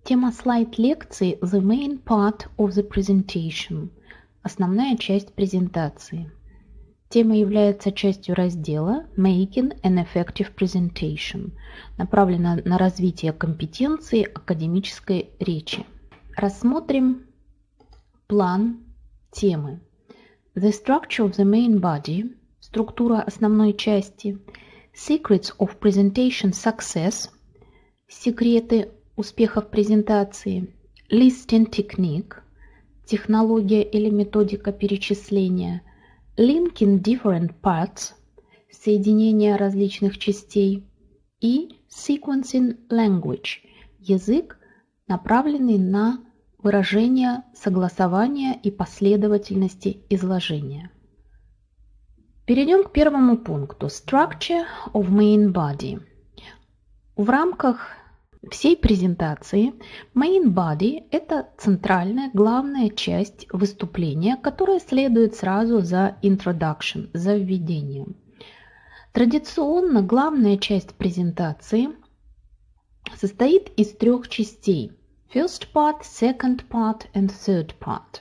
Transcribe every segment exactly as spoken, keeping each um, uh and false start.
Тема слайд-лекции The main part of the presentation. Основная часть презентации. Тема является частью раздела Making an Effective Presentation, направлена на развитие компетенции академической речи. Рассмотрим план темы. The structure of the main body, структура основной части, Secrets of Presentation Success, секреты успехов презентации, Listing Technique, технология или методика перечисления, Linking Different Parts, соединение различных частей и Sequencing Language, язык, направленный на выражение согласования и последовательности изложения. Перейдем к первому пункту Structure of Main Body. В рамках всей презентации Main Body – это центральная, главная часть выступления, которая следует сразу за Introduction, за введением. Традиционно главная часть презентации состоит из трех частей – First part, Second part and Third part.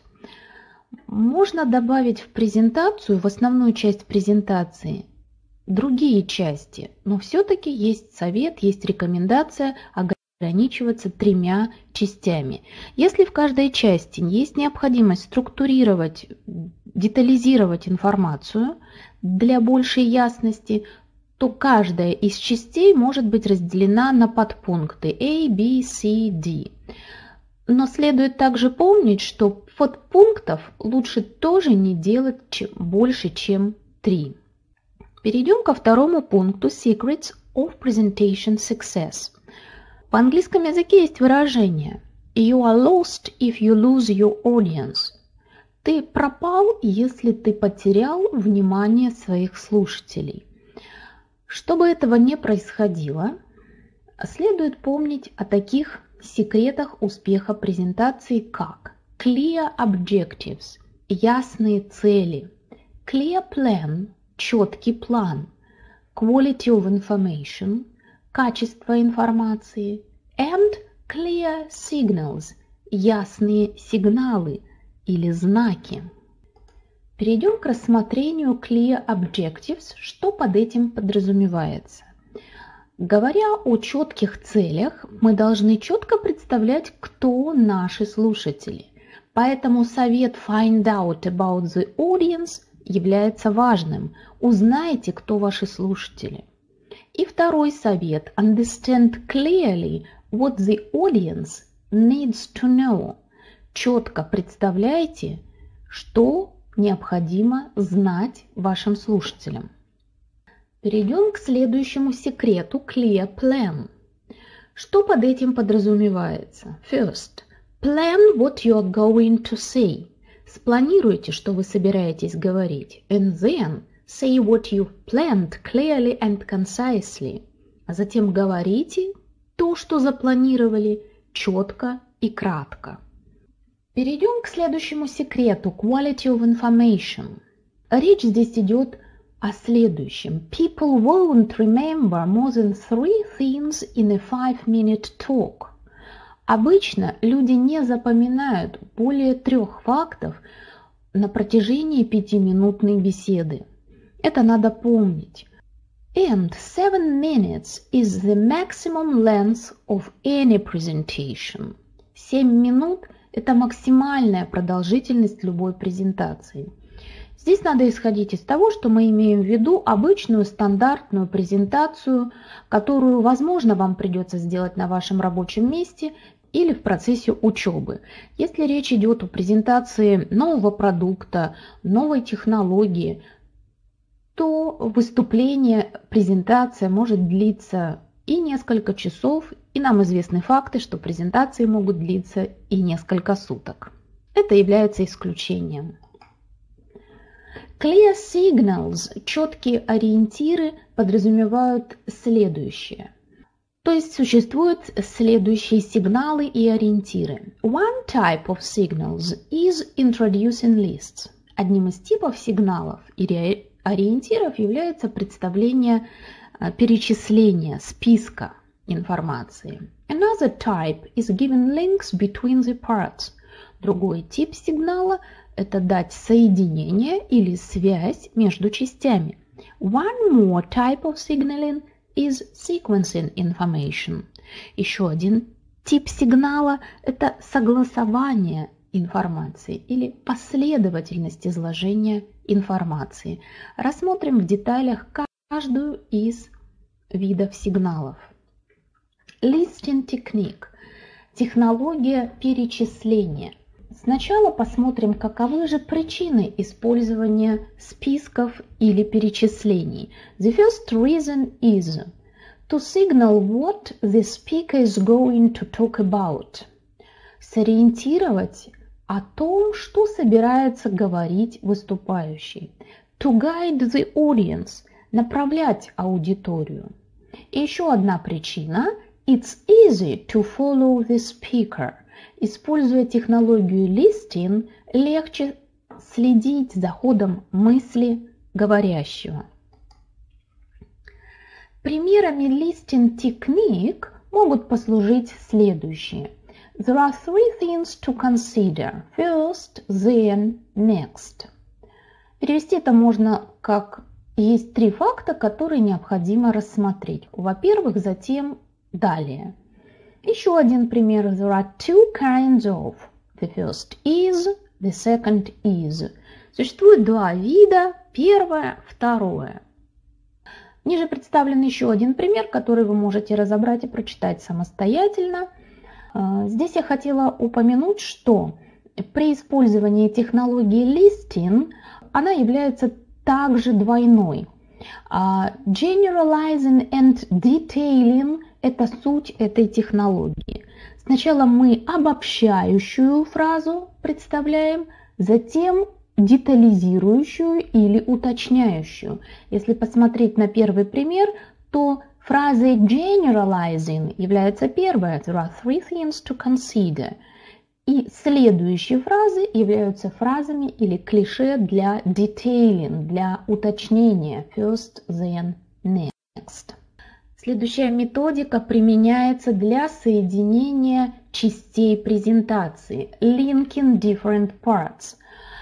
Можно добавить в презентацию, в основную часть презентации, другие части, но все-таки есть совет, есть рекомендация ограничиваться тремя частями. Если в каждой части есть необходимость структурировать, детализировать информацию для большей ясности, то каждая из частей может быть разделена на подпункты A, B, C, D. Но следует также помнить, что подпунктов лучше тоже не делать чем, больше, чем три. Перейдем ко второму пункту Secrets of Presentation Success. В английском языке есть выражение You are lost if you lose your audience. Ты пропал, если ты потерял внимание своих слушателей. Чтобы этого не происходило, следует помнить о таких секретах успеха презентации, как Clear Objectives – ясные цели, Clear Plan – четкий план, Quality of Information – качество информации, and Clear Signals – ясные сигналы или знаки. Перейдем к рассмотрению Clear Objectives, что под этим подразумевается. Говоря о четких целях, мы должны четко представлять, кто наши слушатели. Поэтому совет Find out about the audience является важным. Узнайте, кто ваши слушатели. И второй совет Understand clearly what the audience needs to know. Четко представляйте, что необходимо знать вашим слушателям. Перейдем к следующему секрету Clear Plan. Что под этим подразумевается? First, plan what you are going to say. Спланируйте, что вы собираетесь говорить. And then, say what you've planned clearly and concisely. А затем говорите то, что запланировали, четко и кратко. Перейдем к следующему секрету Quality of Information. Речь здесь идет о следующем. People won't remember more than three things in a five-minute talk. Обычно люди не запоминают более трех фактов на протяжении пятиминутной беседы. Это надо помнить. And seven minutes is the maximum length of any presentation. Семь минут – это максимальная продолжительность любой презентации. Здесь надо исходить из того, что мы имеем в виду обычную стандартную презентацию, которую, возможно, вам придется сделать на вашем рабочем месте или в процессе учебы. Если речь идет о презентации нового продукта, новой технологии, то выступление, презентация может длиться и несколько часов, и нам известны факты, что презентации могут длиться и несколько суток. Это является исключением. Clear signals, четкие ориентиры, подразумевают следующее. То есть существуют следующие сигналы и ориентиры. One type of signals is introducing lists. Одним из типов сигналов и ориентиров является представление перечисления, списка информации. Another type is giving links between the parts. Другой тип сигнала – это дать соединение или связь между частями. One more type of signaling is sequencing information. Еще один тип сигнала – это согласование информации или последовательность изложения информации. Рассмотрим в деталях каждую из видов сигналов. Listing technique – технология перечисления. Сначала посмотрим, каковы же причины использования списков или перечислений. The first reason is to signal what the speaker is going to talk about. Сориентировать о том, что собирается говорить выступающий. To guide the audience – направлять аудиторию. И еще одна причина – it's easy to follow the speaker. Используя технологию listing, легче следить за ходом мысли говорящего. Примерами listing technique могут послужить следующие. There are three things to consider. First, then, next. Перевести это можно как есть три факта, которые необходимо рассмотреть. Во-первых, затем, далее. Еще один пример. There are two kinds of. The first is, the second is. Существует два вида. Первое, второе. Ниже представлен еще один пример, который вы можете разобрать и прочитать самостоятельно. Здесь я хотела упомянуть, что при использовании технологии listing она является также двойной. Generalizing and detailing – это суть этой технологии. Сначала мы обобщающую фразу представляем, затем детализирующую или уточняющую. Если посмотреть на первый пример, то фразой generalizing является первая. There are three things to consider. И следующие фразы являются фразами или клише для detailing, для уточнения. First, then, next. Следующая методика применяется для соединения частей презентации. Linking different parts.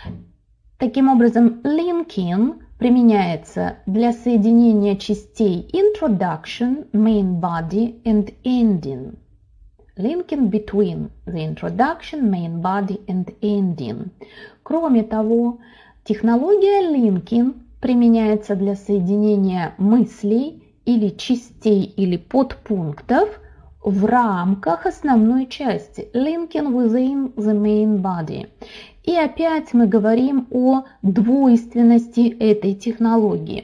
Таким образом, linking применяется для соединения частей introduction, main body and ending. Linking between the introduction, main body and ending. Кроме того, технология linking применяется для соединения мыслей или частей или подпунктов в рамках основной части. Linking within the main body. И опять мы говорим о двойственности этой технологии.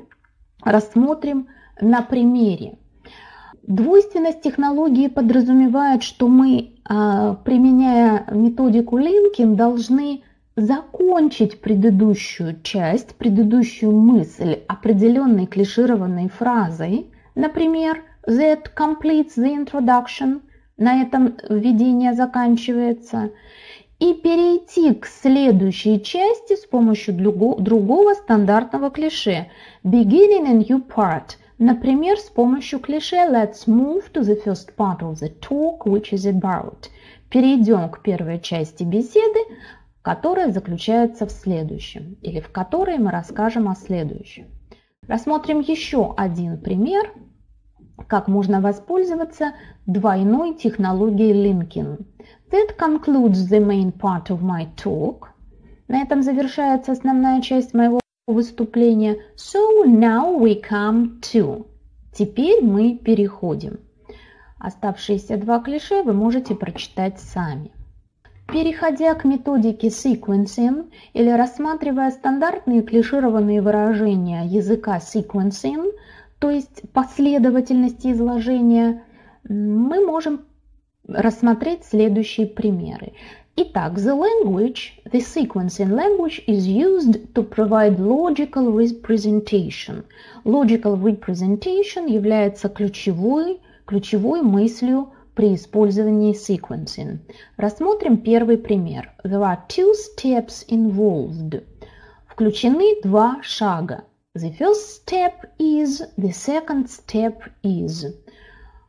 Рассмотрим на примере. Двойственность технологии подразумевает, что мы, применяя методику linking, должны закончить предыдущую часть, предыдущую мысль определенной клишированной фразой. Например, that completes the introduction. На этом введение заканчивается. И перейти к следующей части с помощью другого стандартного клише. Beginning a new part. Например, с помощью клише Let's move to the first part of the talk, which is about. Перейдем к первой части беседы, которая заключается в следующем, или в которой мы расскажем о следующем. Рассмотрим еще один пример, как можно воспользоваться двойной технологией linking. That concludes the main part of my talk. На этом завершается основная часть моего выступления. So now we come to. Теперь мы переходим. Оставшиеся два клише вы можете прочитать сами. Переходя к методике sequencing или рассматривая стандартные клишированные выражения языка sequencing, то есть последовательности изложения, мы можем рассмотреть следующие примеры. Итак, the language, the sequencing language is used to provide logical representation. Logical representation является ключевой, ключевой мыслью при использовании sequencing. Рассмотрим первый пример. There are two steps involved. Включены два шага. The first step is, the second step is.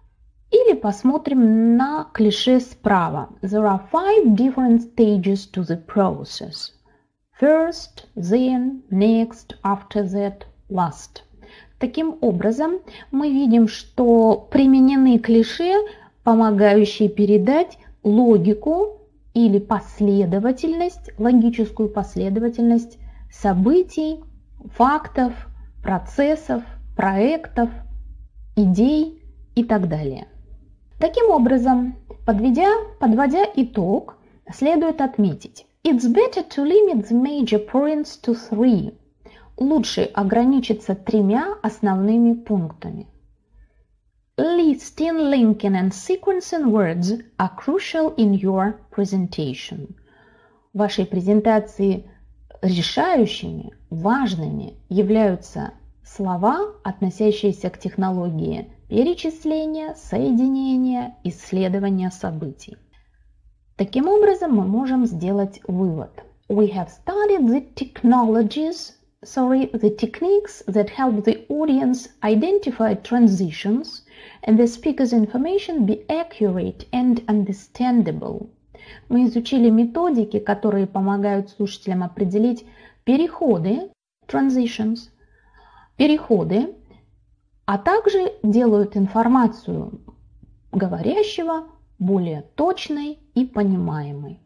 Или посмотрим на клише справа. There are five different stages to the process. First, then, next, after that, last. Таким образом, мы видим, что применены клише, помогающие передать логику или последовательность, логическую последовательность событий, фактов, процессов, проектов, идей и так далее. Таким образом, подведя, подводя итог, следует отметить: It's better to limit the major points to three. Лучше ограничиться тремя основными пунктами. Listing, linking and sequencing words are crucial in your presentation. В вашей презентации решающими, важными являются слова, относящиеся к технологии перечисления, соединения, исследования событий. Таким образом, мы можем сделать вывод. We have studied the technologies, sorry, the techniques that help the audience identify transitions and the speaker's information be accurate and understandable. Мы изучили методики, которые помогают слушателям определить переходы, transitions, переходы, а также делают информацию говорящего более точной и понимаемой.